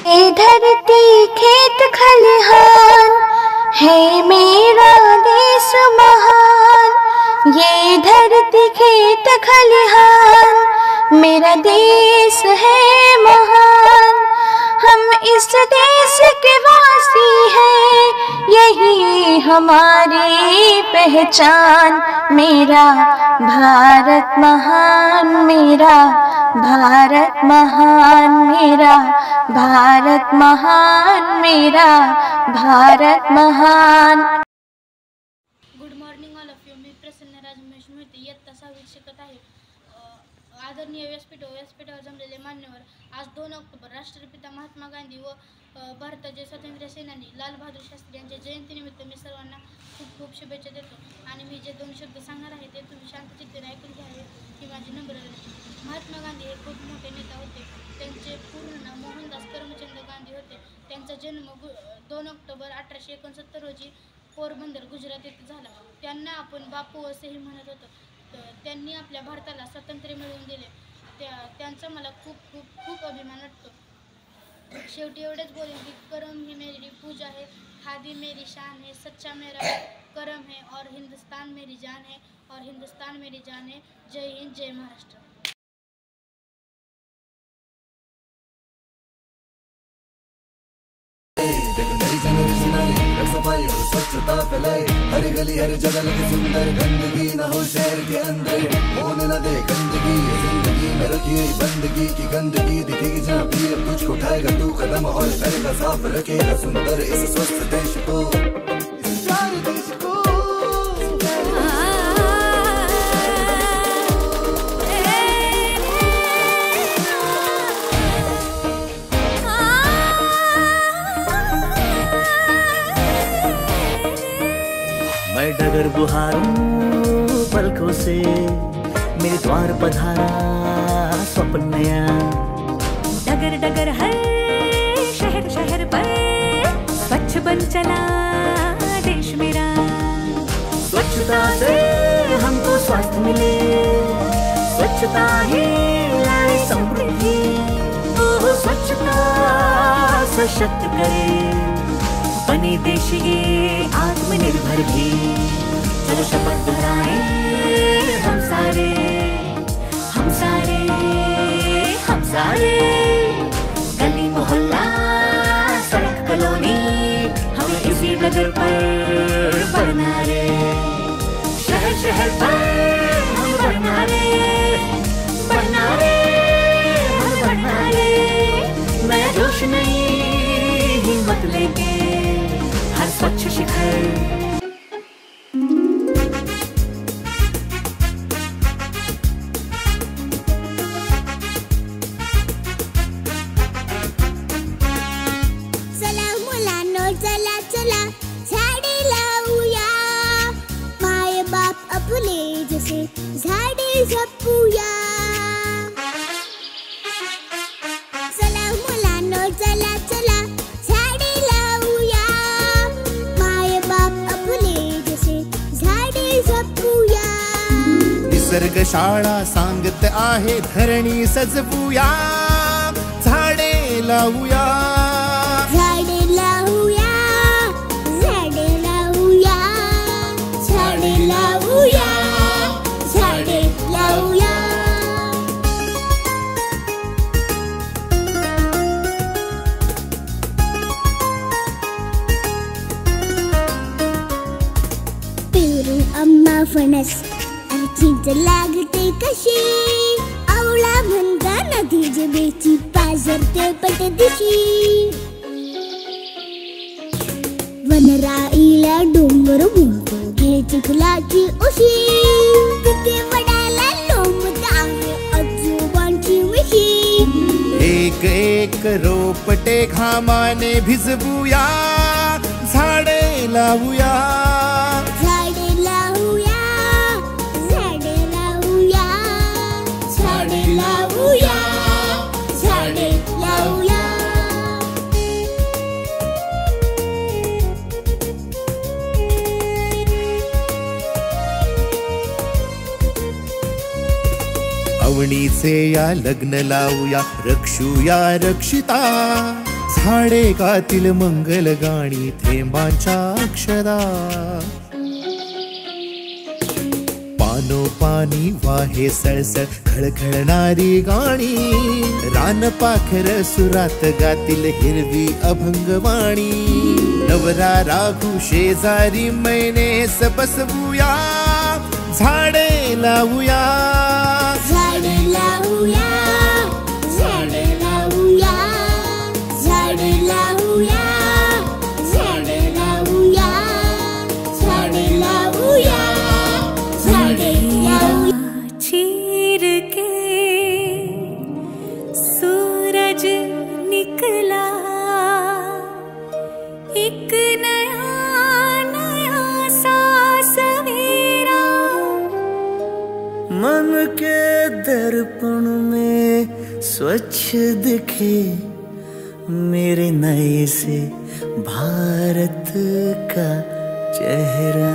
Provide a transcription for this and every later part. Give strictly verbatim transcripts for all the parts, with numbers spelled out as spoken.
ये धरती खेत खलिहान है मेरा देश महान। ये धरती खेत खलिहान मेरा देश है महान। हम इस देश के वासी हैं, यही हमारी पहचान। मेरा भारत महान, मेरा भारत महान, मेरा भारत महान, मेरा भारत महान। Good morning all of you. मी प्रसन्न राज महेश मोहिते इयत्ता सहावीत शिकत आहे. आदरणीय व्यासपीठ व्यासपीठावर जमलेले मान्यवर, आज दोन ऑक्टोबर राष्ट्रपिता महात्मा गांधी व भारताचे स्वातंत्र्य सेनानी लाल बहादूर शास्त्री यांच्या जयंतीनिमित्त मी सर्वांना खूप खूप शुभेच्छा देतो. आणि मी जे दोन शब्द सांगणार आहे ते तुम्ही शांतचित्तेने ऐकून घ्यावे ही माझी नम्र विनंती. महात्मा गांधी हे खूप मोठे नेता होते. त्यांचे पूर्ण नाव मोहनदास करमचंद गांधी होते. त्यांचा जन्म दोन ऑक्टोबर अठराशे एकोणसत्तर रोजी पोरबंदर गुजरात येथे झाला. त्यांना आपण बापू असेही म्हणत होतो. त्यांनी आपल्या भारताला स्वातंत्र्य मिळवून दिले. त्या त्यांचा मला खूप खूप खूप अभिमान वाटतो. शेवटी एवढेच बोलेन की करम ही मेरी पूजा है, खादी मेरी शान है, सच्चा मेरा करम है और हिंदुस्तान मेरी जान है और हिंदुस्तान मेरी जान है. जय हिंद, जय महाराष्ट्र. सफाई और स्वच्छता फैलाए, हर गली हर जगह लगे सुंदर, गंदगी न हो शहर के अंदर, होने न दे गंदगी जिंदगी में, रखिए बंदगी की गंदगी दिखेगी जहाँ भी तुझको उठाएगा तू कदम और करेगा साफ, रखेगा सुंदर इस स्वस्थ देश को, इस प्यारे देश को. मैं डगर बुहारूं पलकों से, मेरे द्वार पधारा स्वप्न नया. डगर डगर हर शहर शहर पर स्वच्छ बन चला देश मेरा. स्वच्छता से हमको स्वास्थ्य मिले, स्वच्छता ही लाए समृद्धि. ओह स्वच्छता सशक्त करे, बने देश ये आत्मनिर्भर भी. चलो शपथ दोहराएं हम सारे, हम सारे, हम सारे. गली मोहल्ला सड़क कॉलोनी, हमें इसी डगर पर बढ़ना रे. शहर शहर पर हम बढ़ना रे, बढ़ना रे, हम बढ़ना रे. नया जोश नई हिम्मत लेके हर स्वच्छ शिखर. चला मुलांनो चला चला झाडे लावूया, माय बाप आपले जसे झाडे जपूया. चला मुलांनो चला चला झाडे लावूया, माय बाप आपले जसे झाडे जपूया. निसर्ग शाळा सांगत आहे धरणी सजवूया, झाडे लावूया, झाडे लावूया, झाडे लावूया, झाडे लावूया, झाडे लावूया. पेरू आंबा फणस आणि चिंच लागते कशी, आवळा म्हणता नदी जिभेची पाझरते पटदिशी. वनराईला डोंगर म्हणतो घे चिखलाची उशी, तिथे वडाला लोंबत आहे आजोबांची मिशी. एक एक रोपटे घामाने भिजवूया, झाडे लावूया, झाडे लावूया, झाडे लावूया, झाडे लावूया, झाडे लावूया. अवणीचे या लग्न लावूया, रक्षूया रक्षिता. झाडे गातील मंगल गाणी थेंबांच्या अक्षरा पानोपानी वाहे सळसळ खळखळणारी गाणी रान पाखर सुरात गातील हिरवी अभंगवाणी नवरा राघू शेजारी मैनेस बसवूया झाडे लावूया झाडे लावूया झाडे लावूया झाडे लावूया झाडे लावूया झाडे लावूया झाडे लावूया चीर के सूरज निकला एक नया नया सा सवेरा मन के दर्पण में स्वच्छ दिखे मेरे नए से भारत का चेहरा।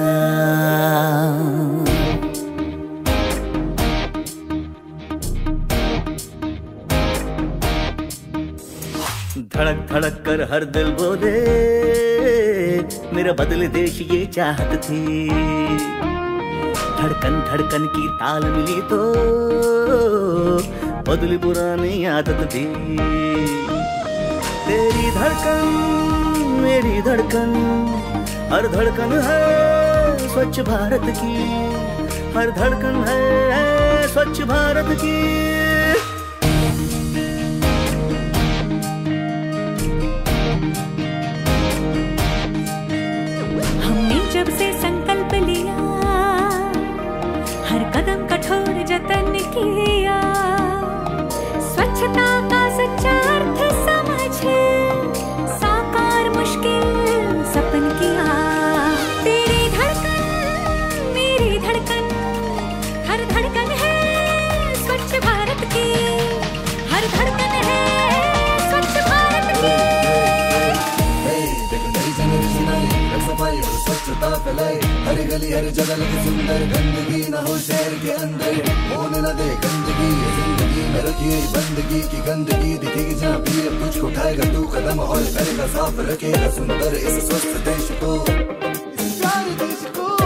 धड़क धड़क कर हर दिल बोले मेरा बदले देश ये चाहत थी धड़कन धड़कन की ताल मिली तो बदली पुरानी आदत थी तेरी धड़कन मेरी धड़कन हर धड़कन है स्वच्छ भारत की हर धड़कन है स्वच्छ भारत की। जब से संकल्प लिया हर कदम कठोर जतन किया स्वच्छता का सच्चा अर्थ समझे साकार मुश्किल सपन किया तेरी धड़कन मेरी धड़कन हर धड़कन है स्वच्छ भारत की हर धड़कन है स्वच्छ भारत की। सफाई और स्वच्छता फैलाए हर गली हर जगह लगे सुंदर गंदगी न हो शहर के अंदर होने न दे गंदगी जिंदगी में रखिए बंदगी की गंदगी दिखेगी जहाँ भी अब तुझको उठाएगा तू कदम और करेगा साफ रखेगा सुंदर इस स्वस्थ देश को इस प्यारे देश को।